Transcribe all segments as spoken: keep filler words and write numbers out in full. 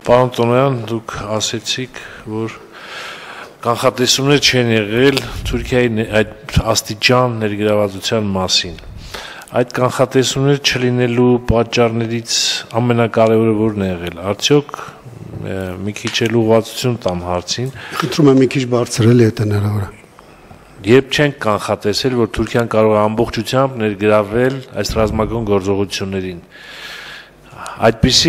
Պարոն Տոնոյան, դուք ասեցիք, որ կանխատեսումներ չեն եղել Թուրքիայի այդ աստիճան ներգրավվածության մասին։ Այդ կանխատեսումներ չլինելու պատճառներից ամենակարևորը որն է եղել։ Արդյոք մի քիչ էլ ուղղվածություն տամ հարցին։ Խնդրում եմ մի քիչ բարձրել եթե հնարավոր է։ Երբ չենք կանխատեսել, որ Թուրքիան կարող է ամբողջությամբ ներգրավել այս ռազմական գործողություններին։ Այդպիսի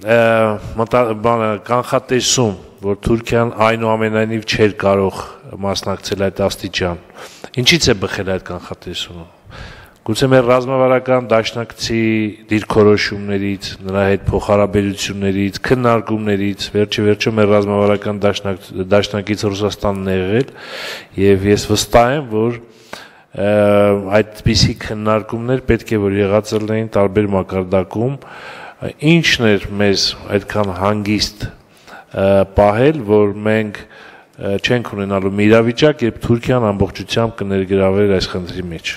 կանխատեսում, որ Թուրքիան այնուամենայնիվ չէր կարող մասնակցել այդ աստիճան, ինչից է բխել այդ կանխատեսումը։ Գուցե մեր ռազմավարական դաշնակցի դիրքորոշումներից, նրա հետ փոխհարաբերություններից, քննարկումներից, վերջի վերջո մեր ռազմավարական դաշնակից Ռուսաստանն է եղել, եւ ես վստահ եմ, որ այդպիսի քննարկումներ պետք է որ եղած լինեն տարբեր մակարդակում, ինչն էր մեզ այդքան հանգիստ պահել, որ մենք չենք ունենալու մի իրավիճակ, երբ Թուրքիան ամբողջությամբ կներգրավեր այս խնդրի մեջ։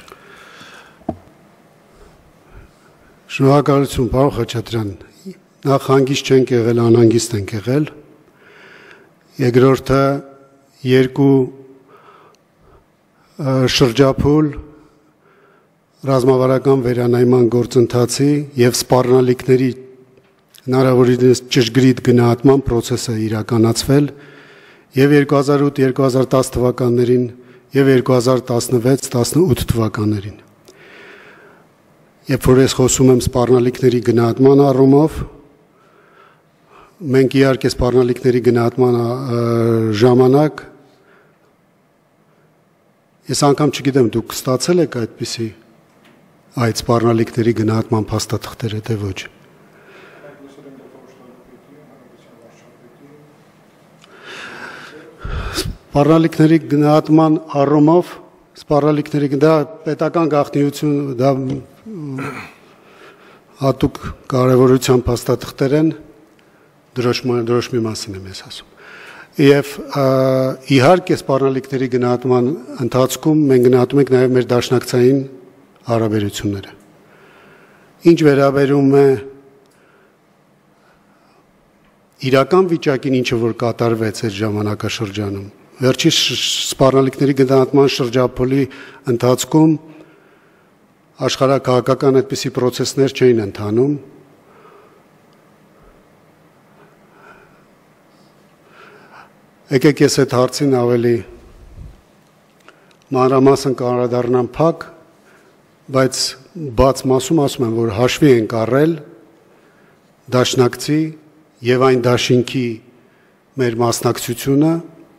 Շնորհակալություն, պարոն Խաչատրյան, նախ հանգիստ չենք եղել, անհանգիստ ենք եղել, երկրորդը երկու շրջափուլ ռազմավարական վերանայման գործընթացի և սպառնալիքների հնարավորինս ճշգրիտ գնահատման պրոցեսը իրականացվել և երկու հազար ութ երկու հազար տաս թվականներին և երկու հազար տասնվեց տասնութ թվականներին։ Երբ որ ես խոսում եմ սպառնալիքների գնահատման առումով, մենք իհարկե սպառնալիքների գնահատման ժամանակ ես անգամ չգիտեմ դուք ստացել եք այդպիսի այդ սպառնալիքների գնահատման փաստաթղթերը թե ոչ։ Սպառնալիքների գնահատման առումով սպառնալիքների դա պետական գաղտնիություն, դա հատուկ կարևորության փաստաթղթեր են, դրոշմի մասին եմ ես ասում։ Եվ իհարկե սպառնալիքների գնահատման ընթացքում մենք գնահատում ենք նաև մեր դաշնակցային հարաբերությունները։ Ինչ վերաբերում է իրական վիճակին, ինչը որ կատարվեց այդ ժամանակաշրջանում, վերջի սպառնալիքների գնահատման շրջափուլի ընթացքում աշխարհաքաղաքական այդպիսի պրոցեսներ չէին ընթանում։ Եկեք ես այդ հարցին ավելի մանրամասն կանդրադառնամ փակ, բայց բաց մասում ասում եմ, որ հաշվի ենք առել դաշնակցի եւ այն դաշինքի մեր մասնակցությունը,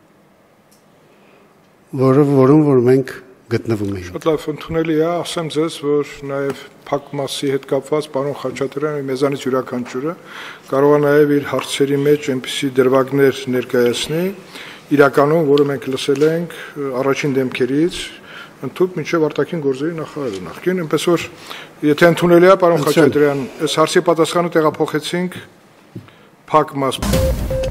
որը որում որ մենք գտնվում ենք։ Շատ լավ, ընդունելի է, ասեմ ձեզ, որ նաև փակ մասի հետ կապված պարոն Խաչատրյանը մեզանից յուրաքանչյուրը կարող է նաև իր հարցերի մեջ այնպիսի դրվագներ ներկայացնի, իրականում, որը մենք լսել ենք առաջին դեմքերից, ընդհանուր մինչև արտաքին գործերի նախարարը նախկին, այնպես որ եթե ընդունելի է պարոն Խաչատրյան, այս հարցի պատասխանը տեղափոխեցինք փակ մաս